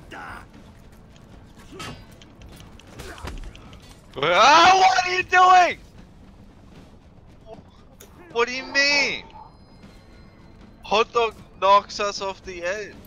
Ah, what are you doing? What do you mean? Hot dog knocks us off the edge.